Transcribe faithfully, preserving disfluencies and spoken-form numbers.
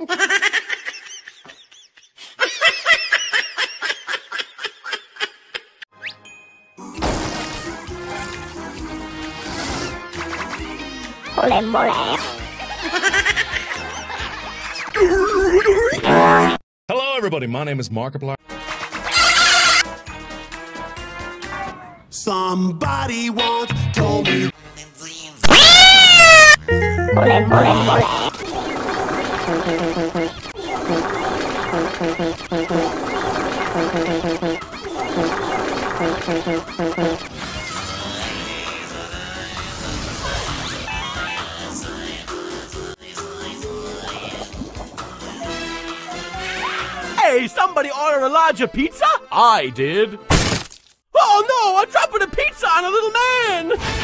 Mole, mole. Hello, everybody. My name is Markiplier. Somebody once told me. Mole, mole, mole. Hey, somebody order a larger pizza? I did. Oh no, I'm dropping a pizza on a little man!